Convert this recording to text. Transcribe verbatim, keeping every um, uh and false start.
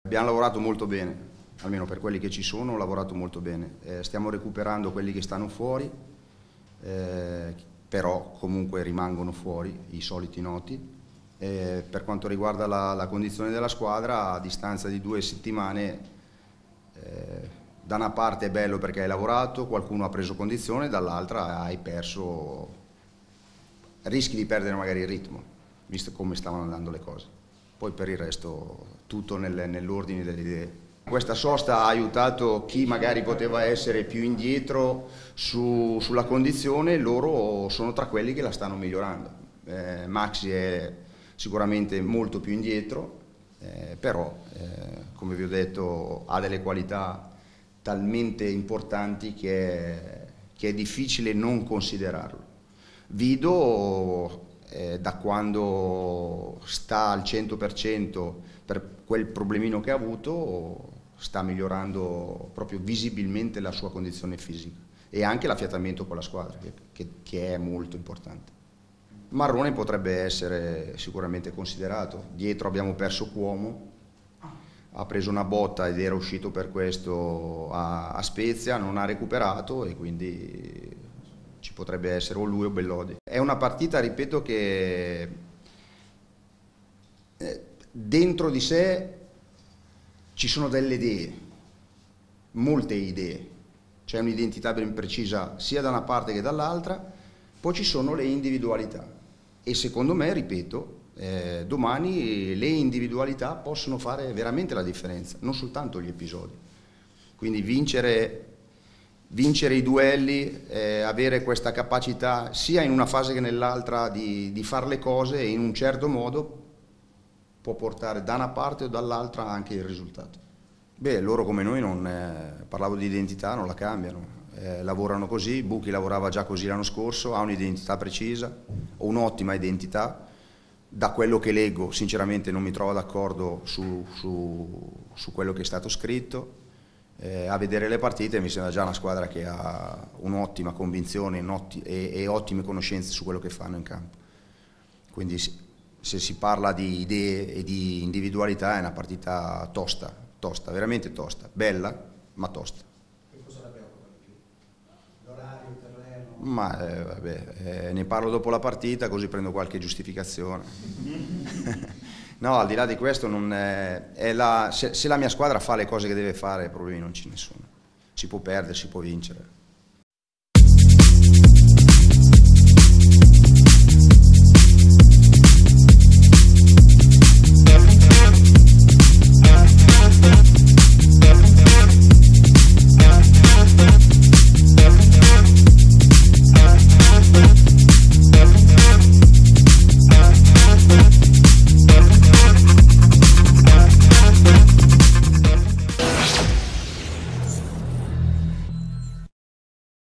Abbiamo lavorato molto bene, almeno per quelli che ci sono, ho lavorato molto bene. Eh, stiamo recuperando quelli che stanno fuori, eh, però comunque rimangono fuori i soliti noti. Eh, per quanto riguarda la, la condizione della squadra, a distanza di due settimane, eh, da una parte è bello perché hai lavorato, qualcuno ha preso condizione, dall'altra hai perso, rischi di perdere magari il ritmo, visto come stavano andando le cose. Poi per il resto tutto nel, nell'ordine delle idee. Questa sosta ha aiutato chi magari poteva essere più indietro su, sulla condizione, loro sono tra quelli che la stanno migliorando. Eh, Maxi è sicuramente molto più indietro, eh, però eh, come vi ho detto ha delle qualità talmente importanti che è, che è difficile non considerarlo. Vido eh, da quando sta al cento per cento per quel problemino che ha avuto, sta migliorando proprio visibilmente la sua condizione fisica e anche l'affiatamento con la squadra, che, che è molto importante. Marrone potrebbe essere sicuramente considerato. Dietro abbiamo perso Cuomo, ha preso una botta ed era uscito per questo a, a Spezia, non ha recuperato e quindi ci potrebbe essere o lui o Bellodi. È una partita, ripeto, che dentro di sé ci sono delle idee, molte idee, c'è un'identità ben precisa sia da una parte che dall'altra, poi ci sono le individualità e secondo me, ripeto, eh, domani le individualità possono fare veramente la differenza, non soltanto gli episodi. Quindi vincere, vincere i duelli, eh, avere questa capacità sia in una fase che nell'altra di, di fare le cose in un certo modo può portare da una parte o dall'altra anche il risultato. Beh, loro come noi, non, eh, parlavo di identità, non la cambiano, eh, lavorano così, Buchi lavorava già così l'anno scorso, ha un'identità precisa, un'ottima identità, da quello che leggo sinceramente non mi trovo d'accordo su, su, su quello che è stato scritto, eh, a vedere le partite mi sembra già una squadra che ha un'ottima convinzione e, e ottime conoscenze su quello che fanno in campo, quindi se si parla di idee e di individualità è una partita tosta, tosta, veramente tosta, bella ma tosta. Che cosa la preoccupa di più? L'orario, il terreno? Ma eh, vabbè, eh, ne parlo dopo la partita così prendo qualche giustificazione. No, al di là di questo, non è, è la, se, se la mia squadra fa le cose che deve fare problemi non c'è nessuno, si può perdere, si può vincere.